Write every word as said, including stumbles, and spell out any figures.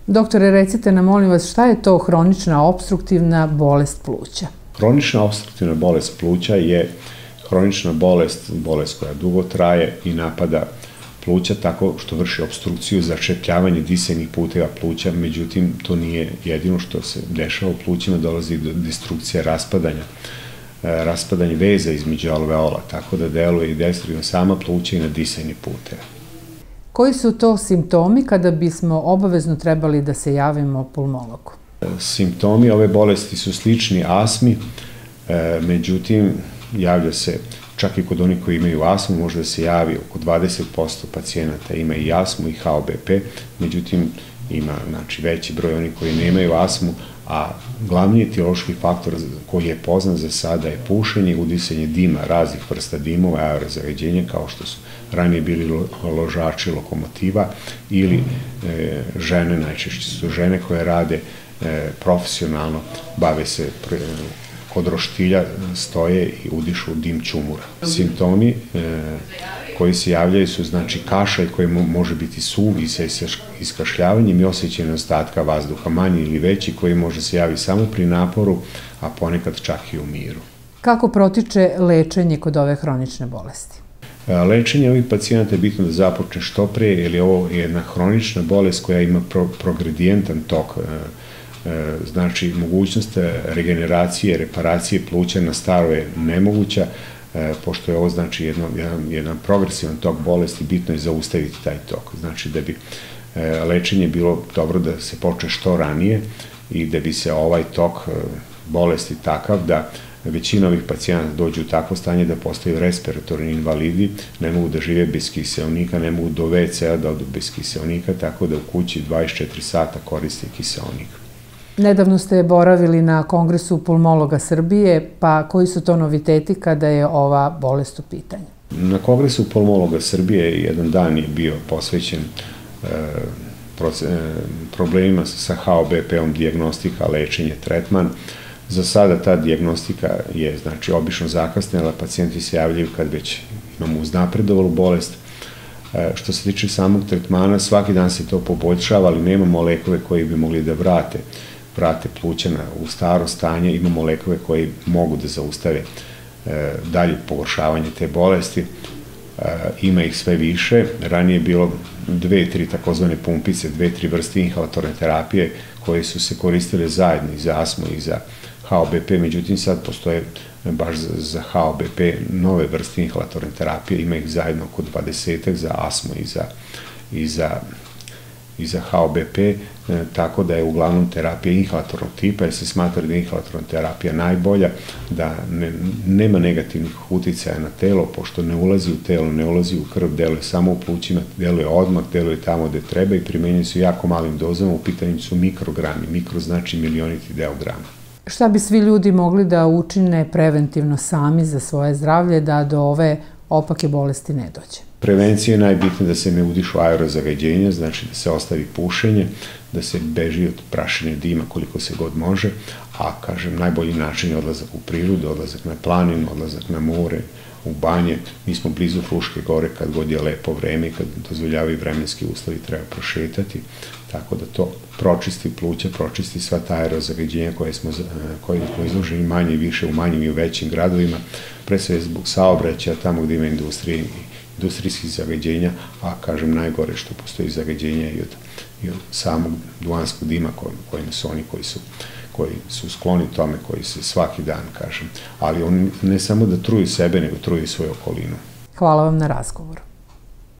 Doktore, recite nam, molim vas, šta je to hronična opstruktivna bolest pluća? Hronična opstruktivna bolest pluća je hronična bolest, bolest koja dugo traje i napada pluća tako što vrši opstrukciju, začepljavanje disajnih puteva pluća, međutim to nije jedino što se dešava u plućima, dolazi do destrukcije raspadanja, raspadanje veza između alveola, tako da deluje i destruktivno sama pluća i na disajne puteve. Koji su to simptomi kada bismo obavezno trebali da se javimo pulmologu? Simptomi ove bolesti su slični astmi, međutim javlja se čak i kod onih koji imaju astmu, može da se javi oko dvadeset posto pacijenata ima i astmu i H O B P, međutim ima znači, veći broj onih koji nemaju astmu, a glavni etiološki faktor koji je poznat za sada je pušenje, udisanje dima, raznih vrsta dimova, aerozagađenja, kao što su ranije bili ložači lokomotiva ili e, žene, najčešće su žene koje rade e, profesionalno, bave se pre, kod roštilja, stoje i udišu dim ćumura. Simptomi e, koji se javljaju su znači kašalj koji može biti suv i sa iskašljavanjem i osjećaj nedostatka vazduha, manji ili veći, koji može se javiti samo pri naporu, a ponekad čak i u miru. Kako protiče lečenje kod ove hronične bolesti? Lečenje ovih pacijenata je bitno da započne što pre, jer je ovo jedna hronična bolest koja ima pro, progredijentan tok, znači mogućnost regeneracije, reparacije pluća na staro je nemoguća, pošto je ovo znači jedno, jedan, jedan progresivan tok bolesti, bitno je zaustaviti taj tok. Znači da bi lečenje bilo dobro da se počne što ranije i da bi se ovaj tok bolesti takav da većina ovih pacijenata dođu u takvo stanje da postaju respiratorni invalidi, ne mogu da žive bez kiseonika, ne mogu do ve ce a da odu bez kiseonika, tako da u kući dvadeset četiri sata koriste kiseonik. Nedavno ste boravili na Kongresu pulmologa Srbije, pa koji su to noviteti kada je ova bolest u pitanju? Na Kongresu pulmologa Srbije jedan dan je bio posvećen e, proce, e, problemima sa H O B P-om, dijagnostika, lečenje, tretman. Za sada ta dijagnostika je znači obično zakasnela, pacijenti se javljaju kad već imamo uznapredovalu bolest. E, što se tiče samog tretmana, svaki dan se to poboljšava, ali nemamo lekove koji bi mogli da vrate vrate pluća u staro stanje, imamo lekove koji mogu da zaustave e, dalje pogoršavanje te bolesti. E, ima ih sve više. Ranije je bilo dve, tri takozvane pumpice, dve, tri vrste inhalatorne terapije koje su se koristile zajedno i za astmu i za H O B P, međutim sad postoje baš za, za H O B P nove vrste inhalatorne terapije, ima ih zajedno oko dvadesetak za astmu i za, i za i za H O B P, e, tako da je uglavnom terapija inhalatornog tipa, jer se smatra da je inhalatorna terapija najbolja, da ne, nema negativnih uticaja na telo, pošto ne ulazi u telo, ne ulazi u krv, deluje samo u plućima, deluje odmah, deluje tamo gde treba i primenjuje se u jako malim dozama, u pitanju su mikrogrami, mikro znači milioniti deo grama. Šta bi svi ljudi mogli da učine preventivno sami za svoje zdravlje da do ove opake bolesti ne dođe? Prevencija je najbitnija da se ne udišu aerozagađenja, znači da se ostavi pušenje, da se beži od prašenja dima koliko se god može, a kažem najbolji način je odlazak u prirodu, odlazak na planinu, odlazak na more, u banje. Mi smo blizu Fruške gore, kad god je lepo vreme i kad dozvoljavaju vremenski uslovi treba prošetati, tako da to pročisti pluća, pročisti sva ta aerozagađenja koje smo, koje smo izloženi manje i više u manjim i u većim gradovima, pre sve zbog saobraćaja, tamo gde ima industrije industrijskih zagađenja, a kažem najgore što postoji zagađenja i od, i od samog duvanskog dima kojima su oni koji su, koji su skloni tome, koji se svaki dan, kažem. Ali oni ne samo da truju sebe, nego truju svoju okolinu. Hvala vam na razgovoru.